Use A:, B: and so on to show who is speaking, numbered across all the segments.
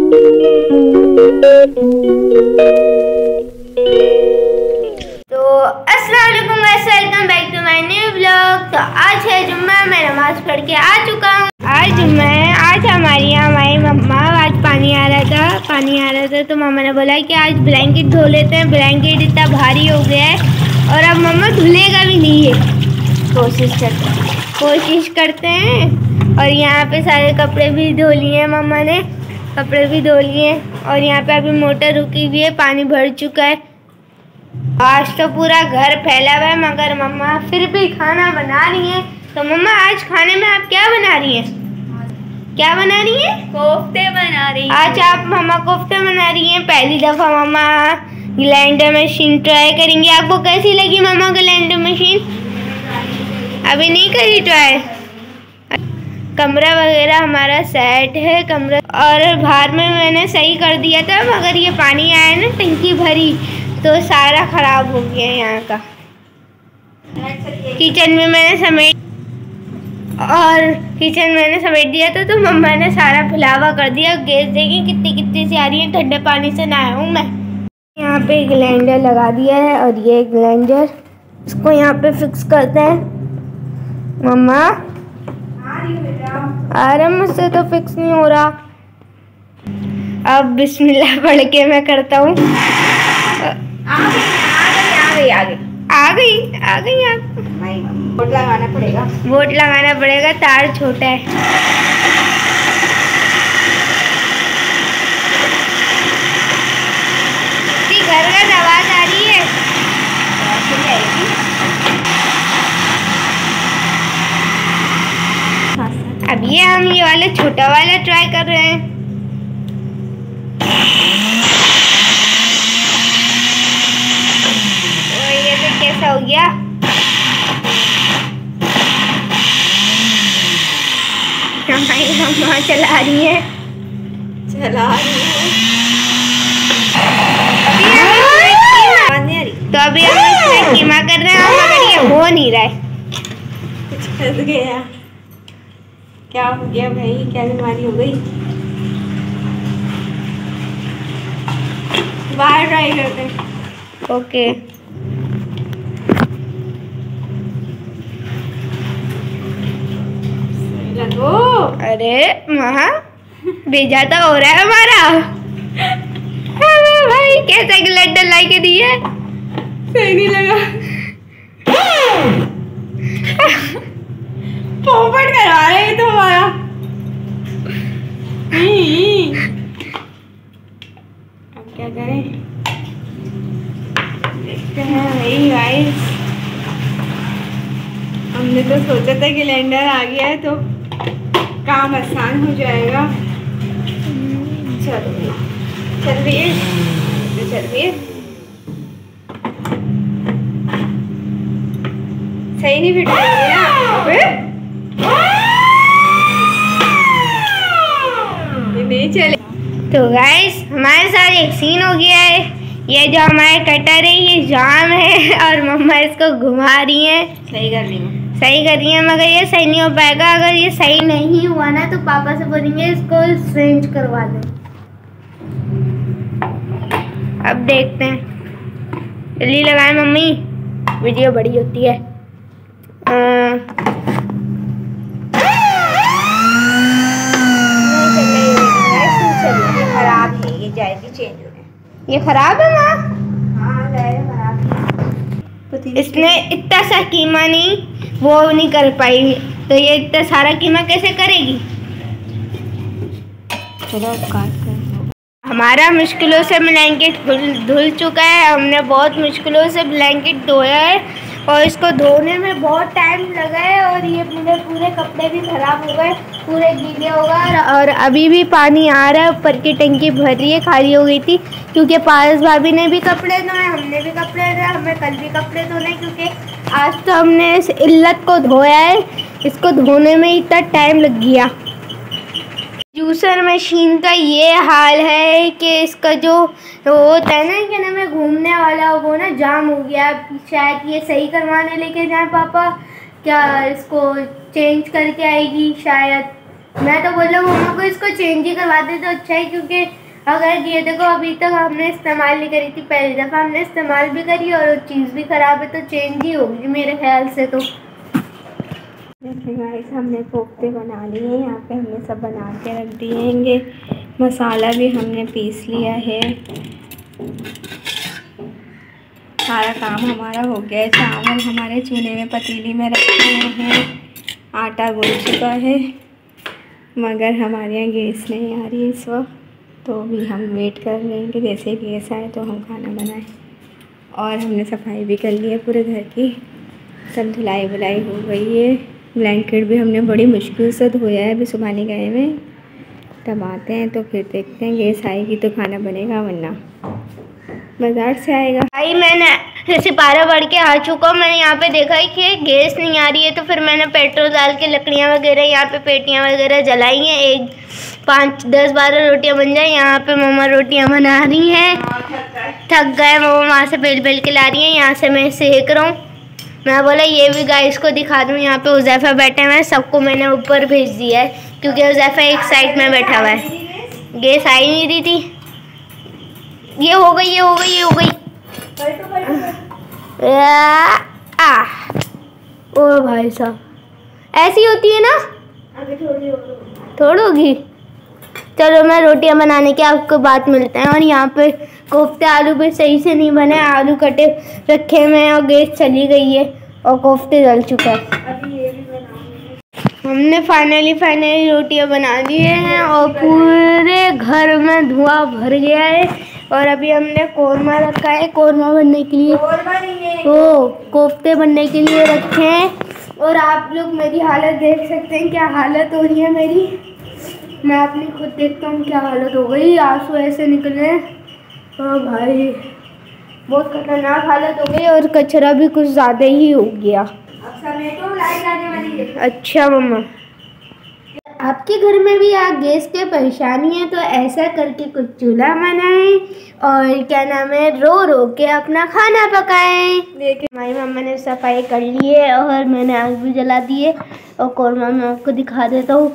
A: तो अस्सलाम वालेकुम guys, welcome back to my new vlog. तो आज है जुम्मा, मैं नमाज पढ़ के आ चुका हूँ। आज जुम्मा है। आज हमारी यहाँ हमारी मम्मा, आज पानी आ रहा था तो मम्मा ने बोला कि आज ब्लैंकेट धो लेते हैं। ब्लैंकेट इतना भारी हो गया है और अब मम्मा धुलेगा भी नहीं है। कोशिश करते हैं। और यहाँ पे सारे कपड़े भी धो लिए मम्मा ने, कपड़े भी धो लिए। और यहाँ पे अभी मोटर रुकी हुई है, पानी भर चुका है। आज तो पूरा घर फैला हुआ है, मगर मम्मा फिर भी खाना बना रही है। तो मम्मा आज खाने में आप क्या बना रही हैं? क्या बना रही हैं?
B: कोफ्ते बना रही हैं।
A: आज आप मम्मा कोफ्ते बना रही हैं। पहली दफ़ा मम्मा ग्राइंडर मशीन ट्राई करेंगी। आपको कैसी लगी मम्मा ग्राइंडर मशीन? अभी नहीं करी ट्राई। कमरा वगैरह हमारा सेट है, कमरा और बाहर में मैंने सही कर दिया था, मगर ये पानी आया ना टंकी भरी तो सारा ख़राब हो गया यहाँ का। किचन में मैंने समेट दिया था तो मम्मा ने सारा फैलावा कर दिया। गैस देखिए कितनी सी आ रही है, ठंडे पानी से नहाया हूँ मैं। यहाँ पे ग्राइंडर लगा दिया है और ये ग्राइंडर, इसको यहाँ पे फिक्स करते हैं। मम्मा अरे मुझसे तो फिक्स नहीं हो रहा। अब बिस्मिल्लाह पढ़ के मैं करता हूँ। आ गई आप।
B: बोट
A: लगाना पड़ेगा, तार छोटा है। घर घर आवाज आ रही है। अब हम ये वाला छोटा वाला ट्राई कर रहे हैं। और ये तो कैसा हो गया? हमारी मम्मा चला रही है। तो अभी हम इसमें कीमा कर रहे हैं, मगर ये हो नहीं रहा है।
B: कुछ फंस गया। क्या हो गया भाई? क्या बीमारी हो गई? बाहर ट्राई करते हैं।
A: ओके।
B: लगो।
A: अरे माँ भेजा तो हो रहा है हमारा। भाई कैसा ग्लाइडर ला के दी है?
B: सही नहीं लगा। पोपट करा रहे हैं तो हमारा। अब क्या करें? देखते हैं भाई गाइस। हमने तो सोचा था कि ग्राइंडर आ गया है तो काम आसान हो जाएगा। चलो चल रही है। सही नहीं फिट रही है ना? नहीं चले।
A: तो गाइस हमारे साथ एक सीन हो गया है। ये जो हमारे कटर है ये जाम है और मम्मा इसको घुमा रही है।
B: सही कर रही है,
A: मगर ये सही नहीं हो पाएगा। अगर ये सही नहीं हुआ ना तो पापा से बोलेंगे इसको चेंज करवा दें। अब देखते हैं। जल्दी लगाए मम्मी, वीडियो बड़ी होती है।
B: खराब है, ये जाएगी चेंज होने।
A: ये खराब है माँ?
B: हाँ जाएगा खराब।
A: इसने इतना सा कीमा नहीं कर पाई, तो ये इतना सारा कीमा कैसे करेगी?
B: चलो काट कर।
A: हमारा मुश्किलों से ब्लैंकेट धुल चुका है। हमने बहुत मुश्किलों से ब्लैंकेट धोया है और इसको धोने में बहुत टाइम लगा है। और ये पूरे कपड़े भी खराब हो गए, पूरे गीले हो गए। और अभी भी पानी आ रहा है, ऊपर की टंकी भर रही है, खाली हो गई थी क्योंकि पारस भाभी ने भी कपड़े धोए, हमने भी कपड़े धोए। हमें कल भी कपड़े धोने, क्योंकि आज तो हमने इस इल्लत को धोया है। इसको धोने में इतना टाइम लग गया। जूसर मशीन का ये हाल है कि इसका जो होता है ना, क्या नाम है, घूमने वाला, वो ना जाम हो गया। शायद ये सही करवाने लेके जाए पापा, क्या इसको चेंज करके आएगी शायद। मैं तो बोल रहा हूँ मम्मा को इसको चेंज ही करवाते तो अच्छा है, क्योंकि अगर ये देखो अभी तक हमने इस्तेमाल नहीं करी थी, पहली दफ़ा हमने इस्तेमाल भी करी और चीज़ भी ख़राब है, तो चेंज ही होगी मेरे ख्याल से। तो
B: देखिए गाइस, हमने कोफ्ते बना लिए हैं। यहाँ पे हमने सब बना के रख दिएंगे। मसाला भी हमने पीस लिया है। सारा काम हमारा हो गया है। चावल हमारे चूल्हे में पतीली में रखे हुए हैं। आटा गूंद चुका है, मगर हमारे यहाँ गैस नहीं आ रही है इस वक्त, तो भी हम वेट कर रहे हैं कि जैसे गैस आए तो हम खाना बनाएं। और हमने सफाई भी कर ली है पूरे घर की, सब धुलाई वुलाई हो गई है। ब्लैंकेट भी हमने बड़ी मुश्किल से धोया है, अभी सुबह गए में। तब आते हैं तो फिर देखते हैं, गैस आएगी तो खाना बनेगा, वरना बाज़ार से आएगा।
A: भाई मैंने सिपारा बढ़ के आ चुका हूँ। मैंने यहाँ पे देखा है कि गैस नहीं आ रही है, तो फिर मैंने पेट्रोल डाल के लकड़ियाँ वगैरह यहाँ पे पेटियाँ वगैरह जलाई हैं। एक 5, 10, 12 रोटियाँ बन जाए। यहाँ पे मम्मा रोटियाँ बना रही हैं। थक गए मम्मा, वहाँ से बेल के ला रही हैं, यहाँ से मैं सेक रहा हूँ। मैं बोला ये भी गाइस को दिखा दूँ। यहाँ पे उज़ैफ़ा बैठे हुए हैं, सबको मैंने ऊपर भेज दिया है, क्योंकि उज़ैफ़ा एक साइड में बैठा हुआ है। गैस आई नहीं रही थी। ये हो गई। ओ भाई साहब, ऐसी होती है ना। अभी थोड़ी होगी। चलो मैं रोटियां बनाने के आपको बात मिलते हैं। और यहाँ पे कोफ्ते आलू भी सही से नहीं बने, आलू कटे रखे हुए हैं और गैस चली गई है और कोफ्ते जल चुका है।
B: अभी ये भी बनाऊंगी।
A: हमने फाइनली रोटियां बना ली हैं और पूरे घर में धुआं भर गया है। और अभी हमने कोरमा रखा है, कोरमा बनने के लिए, कोफ्ते बनने के लिए रखे हैं। और आप लोग मेरी हालत देख सकते हैं, क्या हालत हो रही है मेरी। मैं अपनी खुद देखता हूँ क्या हालत हो गई, आंसू ऐसे निकले। ओ भाई बहुत खतरनाक हालत हो गई, और कचरा भी कुछ ज़्यादा ही हो गया।
B: अब समय तो लाइट आने वाली है।
A: अच्छा मम्मा, आपके घर में भी आप गैस की परेशानी है तो ऐसा करके कुछ चूल्हा बनाएं और क्या नाम है, रो के अपना खाना पकाएं। देखिए हमारी मम्मा ने सफाई कर ली है और मैंने आग भी जला दी है। और कोरमा मैं आपको दिखा देता हूँ।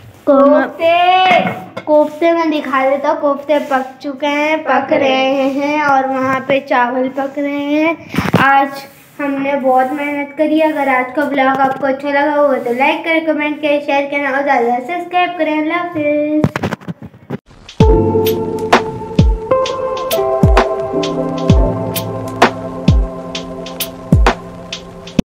A: कोफ्ते में दिखा देता हूँ। कोफ्ते पक चुके हैं, पक रहे हैं, और वहाँ पे चावल पक रहे हैं। आज हमने बहुत मेहनत करी। अगर आज का ब्लॉग आपको अच्छा लगा हो तो लाइक करें, कमेंट करें, शेयर करें और ज़्यादा सब्सक्राइब करें। अल्लाह हाफिज़।